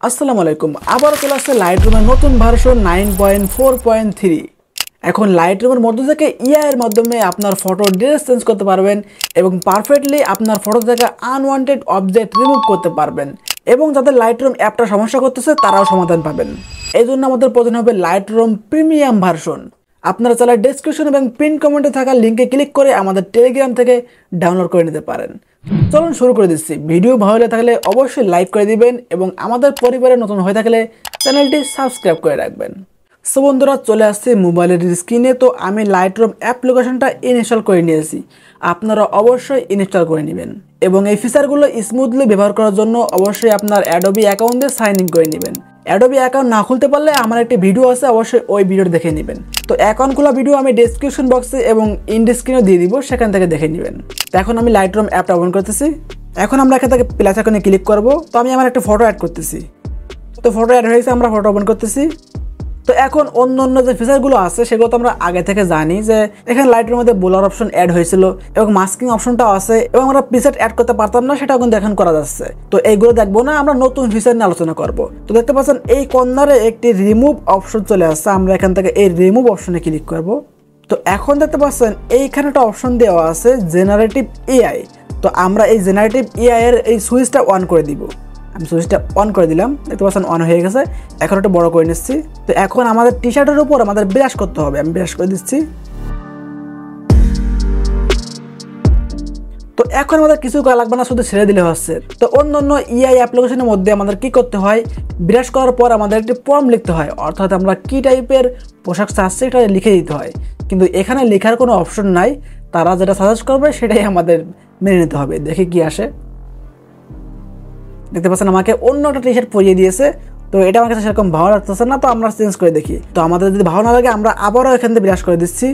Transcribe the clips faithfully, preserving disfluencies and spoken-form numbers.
আসসালামু আলাইকুম আবারও চলে আসছে লাইটরুমের নতুন version nine point four point three. এখন লাইটরুমের মধ্যে থেকে ইআই এর মাধ্যমে আপনার ফটো ডিটেইলস চেঞ্জ করতে পারবেন এবং পারফেক্টলি আপনার ফটো থেকে আনওয়ান্টেড অবজেক্ট রিমুভ করতে পারবেন এবং যাদের লাইটরুম অ্যাপটা সমস্যা করতেছে তারাও সমাধান পাবেন। এই জন্য আমাদের প্রয়োজন হবে লাইটরুম প্রিমিয়াম ভার্সন। আপনারা চাইলে ডেসক্রিপশন এবং পিন কমেন্টে থাকা লিঙ্কে ক্লিক করে আমাদের টেলিগ্রাম থেকে ডাউনলোড করে নিতে পারেন। চলুন শুরু করে দিচ্ছি। ভিডিও ভালো লাগে থাকলে অবশ্যই লাইক করে দিবেন এবং আমাদের পরিবারে নতুন হয়ে থাকলে চ্যানেলটি সাবস্ক্রাইব করে রাখবেন। সো বন্ধুরা, চলে আসছে মোবাইলের স্ক্রিনে। তো আমি লাইটরুম অ্যাপ্লিকেশনটা ইনস্টল করে নিয়েছি, আপনারা অবশ্যই ইনস্টল করে নেবেন এবং এই ফিচারগুলো স্মুথলি ব্যবহার করার জন্য অবশ্যই আপনার অ্যাডোবি অ্যাকাউন্ট দিয়ে সাইন ইন করে নেবেন। অ্যাডোবি অ্যাকাউন্ট না খুলতে পারলে আমার একটি ভিডিও আছে, অবশ্যই ওই ভিডিও দেখে নেবেন। তো অ্যাকাউন্ট খোলা ভিডিও আমি ডেসক্রিপশন বক্সে এবং ইন্ড স্ক্রিনেও দিয়ে দিব, সেখান থেকে দেখে নেবেন। তো এখন আমি লাইটরুম অ্যাপটা ওপেন করতেছি। এখন আমরা এখান থেকে প্লাস আইকনে ক্লিক করব। তো আমি আমার একটা ফটো অ্যাড করতেছি। তো ফটো অ্যাড হয়েছে, আমরা ফটো ওপেন করতেছি। তো এখন অন্য অন্য যে ফিচারগুলো আছে সেগুলো তো আমরা আগে থেকে জানি যে এখানে লাইটের মধ্যে বোলার অপশন অ্যাড হয়েছিল এবং মাস্কিং অপশনটাও আছে এবং আমরা প্রিসেট অ্যাড করতে পারতাম না, সেটাও কিন্তু এখন করা যাচ্ছে। তো এইগুলো দেখবো না, আমরা নতুন ফিচার নিয়ে আলোচনা করব। তো দেখতে পাচ্ছেন এই কর্নারে একটি রিমুভ অপশন চলে আসছে, আমরা এখান থেকে এই রিমুভ অপশনে ক্লিক করব। তো এখন দেখতে পাচ্ছেন এইখানে একটা অপশন দেওয়া আছে জেনারেটিভ এআই। তো আমরা এই জেনারেটিভ এআই এর এই সুইচটা অন করে দিব। আমি সুইচটা অন করে দিলাম, দেখতে পাচ্ছেন অন হয়ে গেছে। এখন একটু বড় করে নিচ্ছি। তো এখন আমাদের টি শার্টের উপর আমাদের ব্রাশ করতে হবে, আমি ব্রাশ করে দিচ্ছি। তো এখন আমাদের কিছু করা লাগবে না, শুধু ছেড়ে দিলে হচ্ছে। তো অন্য অন্য ইআই অ্যাপ্লিকেশনের মধ্যে আমাদের কি করতে হয়, ব্রাশ করার পর আমাদের একটি ফর্ম লিখতে হয়, অর্থাৎ আমরা কি টাইপের পোশাক চাচ্ছি এটা লিখে দিতে হয়। কিন্তু এখানে লেখার কোনো অপশন নাই, তারা যেটা সাজেস্ট করবে সেটাই আমাদের মেনে নিতে হবে। দেখে কি আসে। দেখতে পাচ্ছেন আমাকে অন্য একটা টি শার্ট পরিয়ে দিয়েছে। তো এটা আমার কাছে সেরকম ভালো লাগতেছে না, তো আমরা চেঞ্জ করে দেখি। তো আমাদের যদি ভালো না লাগে আমরা আবারও এখান থেকে ব্রাশ করে দিচ্ছি।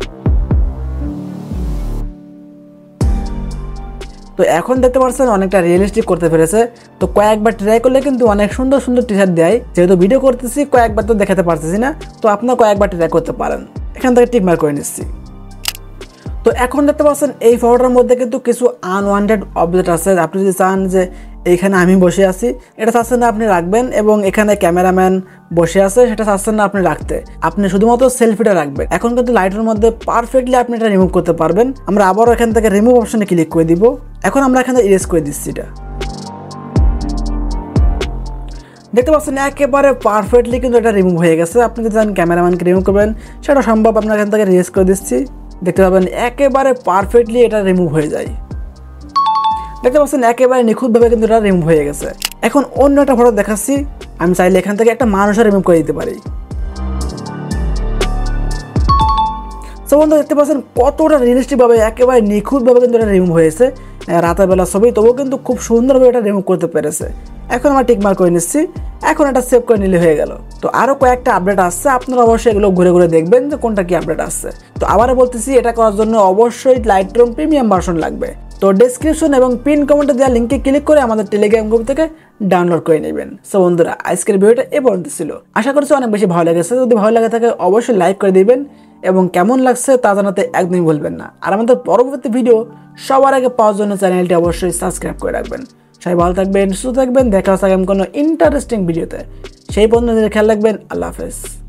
তো এখন দেখতে পাচ্ছেন অনেকটা রিয়েলিস্টিক করতে পেরেছে। তো কয়েকবার ট্রাই করলে কিন্তু অনেক সুন্দর সুন্দর টি শার্ট দেয়। যেহেতু ভিডিও করতেছি কয়েকবার তো দেখাতে পারতেছি না, তো আপনারা কয়েকবার ট্রাই করতে পারেন। এখান থেকে টিক মার্ক করে নিচ্ছি। তো এখন দেখতে পাচ্ছেন এই ফটোটার মধ্যে কিন্তু কিছু আনওয়ান্টেড অবজেক্ট আছে। আপনি যদি চান যে এইখানে আমি বসে আছি, এটা চাচ্ছেন না আপনি রাখবেন, এবং এখানে ক্যামেরাম্যান বসে আছে সেটা চাচ্ছেন না আপনি রাখতে, আপনি শুধুমাত্র সেলফিটা রাখবেন। এখন কিন্তু লাইটের মধ্যে পারফেক্টলি আপনি এটা রিমুভ করতে পারবেন। আমরা আবারও এখান থেকে রিমুভ অপশনে ক্লিক করে দিব। এখন আমরা এখানে ইরেজ করে দিচ্ছি। এটা দেখতে পাচ্ছেন একেবারে পারফেক্টলি কিন্তু এটা রিমুভ হয়ে গেছে। আপনি যদি চান ক্যামেরাম্যানকে রিমুভ করবেন সেটা সম্ভব, আপনার এখান থেকে ইরেজ করে দিচ্ছি। দেখতে পাবেন একেবারে পারফেক্টলি এটা রিমুভ হয়ে যায়। দেখতে পাচ্ছেন একেবারে নিখুঁতভাবে কিন্তু এটা রিমুভ হয়ে গেছে। এখন অন্য একটা ফটো দেখাচ্ছি। আমি চাইলে এখান থেকে একটা মানুষের রিমুভ করে দিতে পারি। সো বন্ধু, দেখতে পাচ্ছেন কতটা রিয়েলিস্টিকভাবে একেবারে নিখুঁতভাবে কিন্তু এটা রিমুভ হয়েছে। রাতের বেলা ছবি, তবুও কিন্তু খুব সুন্দরভাবে এটা রিমুভ করতে পেরেছে। এখন আমরা টিক মার্ক করে নিচ্ছি। এখন এটা সেভ করে নিলে হয়ে গেল। তো আরও কয়েকটা আপডেট আসছে, আপনারা অবশ্যই এগুলো ঘুরে ঘুরে দেখবেন যে কোনটা কি আপডেট আসছে। তো আবারও বলতেছি, এটা করার জন্য অবশ্যই লাইটরুম প্রিমিয়াম ভার্সন লাগবে। তো ডেসক্রিপশন এবং পিন কমেন্টে দেওয়া লিঙ্কে ক্লিক করে আমাদের টেলিগ্রাম গ্রুপ থেকে ডাউনলোড করে নেবেন। সো বন্ধুরা, আজকের ভিডিওটা এ পর্যন্ত ছিল। আশা করছি অনেক বেশি ভালো লেগেছে। যদি ভালো লাগে থাকে অবশ্যই লাইক করে দিবেন এবং কেমন লাগছে তা জানাতে একদমই ভুলবেন না। আর আমাদের পরবর্তী ভিডিও সবার আগে পাওয়ার জন্য চ্যানেলটি অবশ্যই সাবস্ক্রাইব করে রাখবেন। সবাই ভালো থাকবেন, সুস্থ থাকবেন। দেখা হচ্ছে আগামী কোনো ইন্টারেস্টিং ভিডিওতে। সেই পর্যন্ত খেয়াল রাখবেন। আল্লাহ হাফেজ।